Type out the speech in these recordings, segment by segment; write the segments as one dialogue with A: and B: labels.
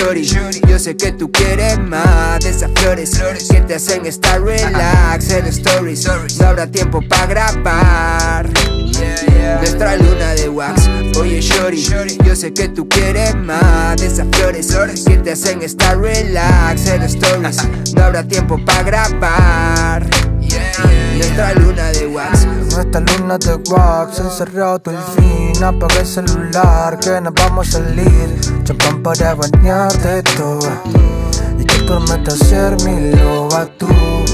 A: shorty, yo sé que tú quieres más de esas flores que te hacen estar relax en stories. No habrá tiempo para grabar nuestra luna de wax. Oye shorty, yo sé que tú quieres más de esas flores que te hacen estar relax en stories. No habrá tiempo para grabar nuestra luna de wax.
B: Nuestra luna de wax, encerrado todo el fin. Apaga el celular que nos vamos a salir. Champán para bañarte toda y te prometo ser mi loba. Tú,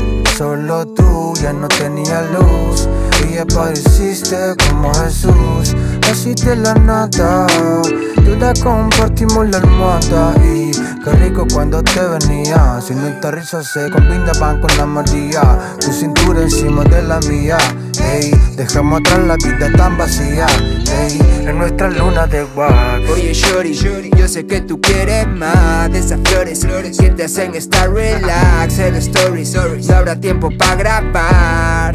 B: solo tú, ya no tenía luz y apareciste como Jesús. Así de la nada, tú la compartimos la almohada. Y qué rico cuando te venía. Si nuestras risas se combinaban con la María. Tu cintura encima de la mía. Ey, dejamos atrás la vida tan vacía. Ey, en nuestra luna de wax.
A: Oye shorty, yo sé que tú quieres más de esas flores que te hacen estar relax en stories. No habrá tiempo para grabar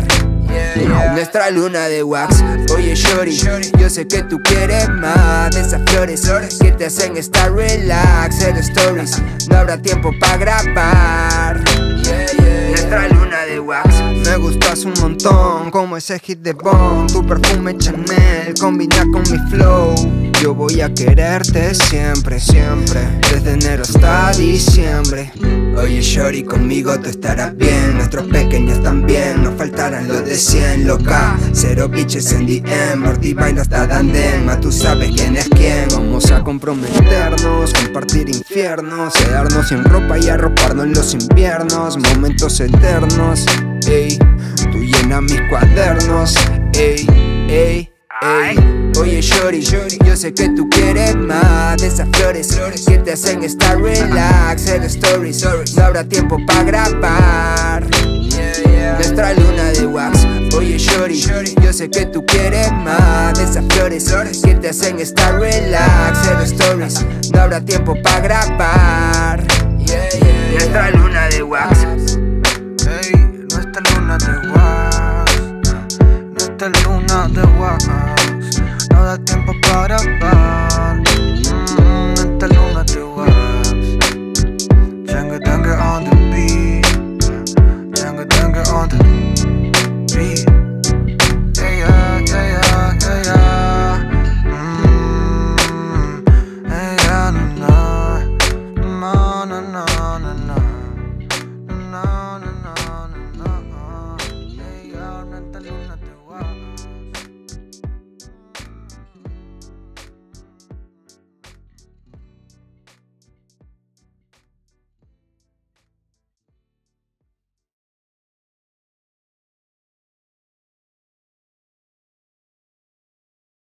A: nuestra luna de wax. Oye shorty, yo sé que tú quieres más de esas flores que te hacen estar relax en stories. No habrá tiempo para grabar nuestra luna de wax. Me gustas un montón, como ese hit de Bond. Tu perfume Chanel combina con mi flow. Yo voy a quererte siempre, siempre, desde enero hasta diciembre. Oye shorty, conmigo tú estarás bien. Nuestros pequeños también, nos faltarán los de 100. Loca, cero bitches en DM. Morty baila hasta Danden, más tú sabes quién es quién. Vamos a comprometernos, compartir infiernos, quedarnos sin ropa y arroparnos en los inviernos. Momentos eternos, ey, tú llenas mis cuadernos, ey, ey, ey. Oye shorty, yo sé que tú quieres más de esas flores que te hacen estar relax en stories. No habrá tiempo para grabar nuestra luna de wax. Oye shorty, yo sé que tú quieres más de esas flores que te hacen estar relax en stories. No habrá tiempo para grabar nuestra luna